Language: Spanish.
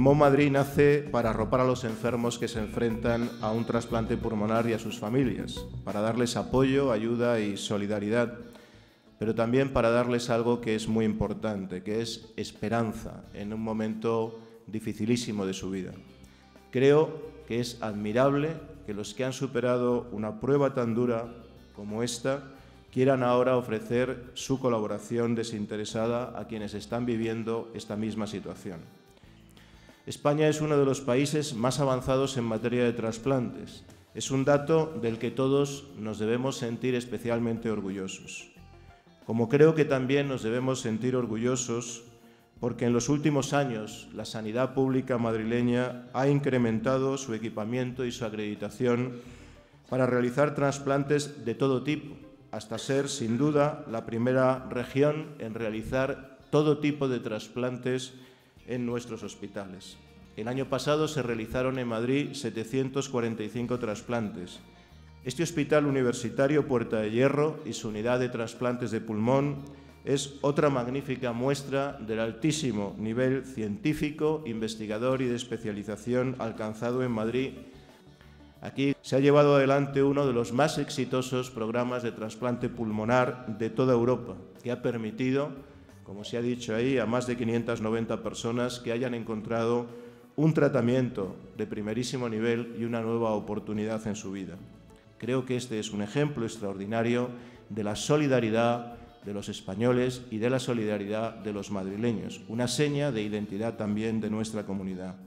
Pulmón Madrid nace para arropar a los enfermos que se enfrentan a un trasplante pulmonar y a sus familias, para darles apoyo, ayuda y solidaridad, pero también para darles algo que es muy importante, que es esperanza en un momento dificilísimo de su vida. Creo que es admirable que los que han superado una prueba tan dura como esta quieran ahora ofrecer su colaboración desinteresada a quienes están viviendo esta misma situación. España es uno de los países más avanzados en materia de trasplantes. Es un dato del que todos nos debemos sentir especialmente orgullosos. Como creo que también nos debemos sentir orgullosos porque en los últimos años la sanidad pública madrileña ha incrementado su equipamiento y su acreditación para realizar trasplantes de todo tipo, hasta ser, sin duda, la primera región en realizar todo tipo de trasplantes en nuestros hospitales. El año pasado se realizaron en Madrid 745 trasplantes. Este Hospital Universitario Puerta de Hierro y su unidad de trasplantes de pulmón es otra magnífica muestra del altísimo nivel científico, investigador y de especialización alcanzado en Madrid. Aquí se ha llevado adelante uno de los más exitosos programas de trasplante pulmonar de toda Europa, que ha permitido, como se ha dicho ahí, a más de 590 personas que hayan encontrado un tratamiento de primerísimo nivel y una nueva oportunidad en su vida. Creo que este es un ejemplo extraordinario de la solidaridad de los españoles y de la solidaridad de los madrileños, una seña de identidad también de nuestra comunidad.